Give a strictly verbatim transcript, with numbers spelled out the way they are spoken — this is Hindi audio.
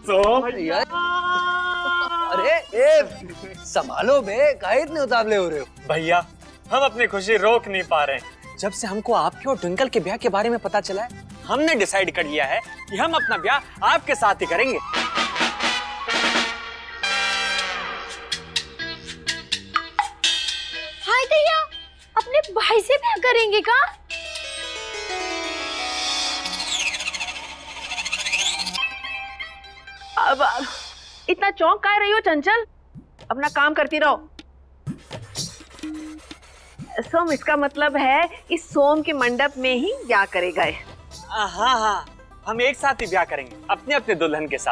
सोम अरे ए संभालो बे, काहे इतने उतावले हो रहे हो? भैया हम अपनी खुशी रोक नहीं पा रहे हैं। जब से हमको आपके और ट्विंकल के ब्याह के बारे में पता चला है, हमने डिसाइड कर लिया है कि हम अपना ब्याह आपके साथ ही करेंगे। हाय दैया, अपने भाई से ब्याह करेंगे का? अब इतना चौंक काहे रही हो चंचल? अपना काम करती रहो। सोम, इसका मतलब है इस सोम के मंडप में ही ब्याह करेगा। हाँ हाँ, हम एक साथ ही ब्याह करेंगे अपने अपने दुल्हन के साथ।